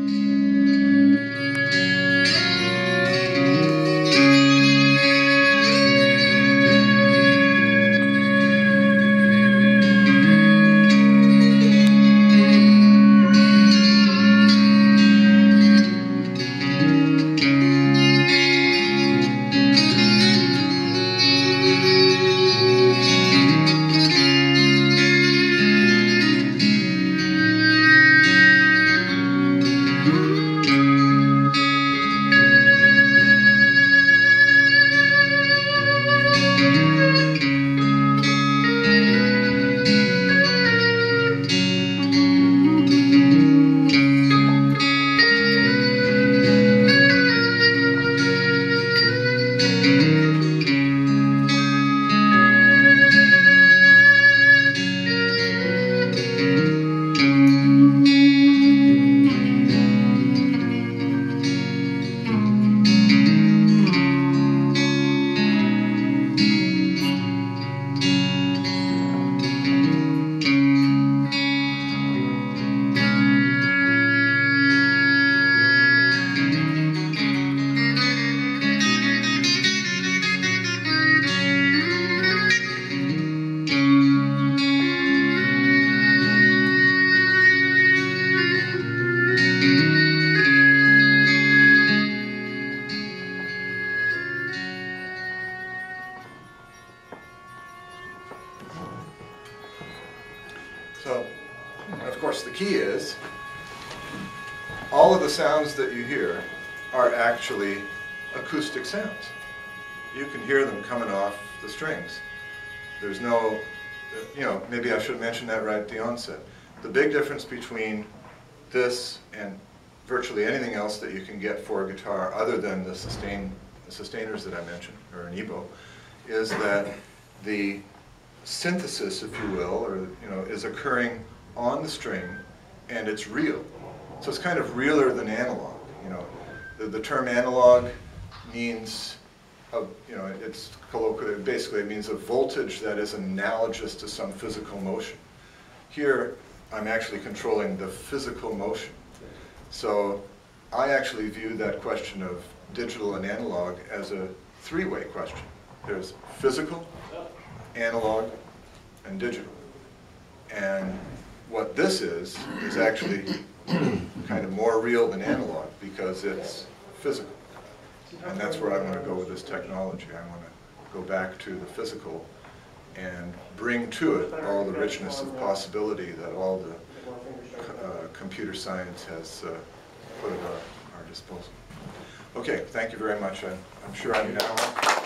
So, and of course the key is, all of the sounds that you hear are actually acoustic sounds. You can hear them coming off the strings. There's no, maybe I should have mentioned that right at the onset. The big difference between this and virtually anything else that you can get for a guitar other than the sustainers that I mentioned, or an EBow, is that the synthesis, if you will, or is occurring on the string, and it's real. So it's kind of realer than analog. The term analog means, it's colloquially, basically it means a voltage that is analogous to some physical motion. Here, I'm actually controlling the physical motion. So I actually view that question of digital and analog as a three-way question. There's physical, analog, and digital. And what this is actually kind of more real than analog because it's physical. And that's where I want to go with this technology. I want to go back to the physical and bring to it all the richness of possibility that all the computer science has put at our disposal. Okay, thank you very much. I'm sure I'm now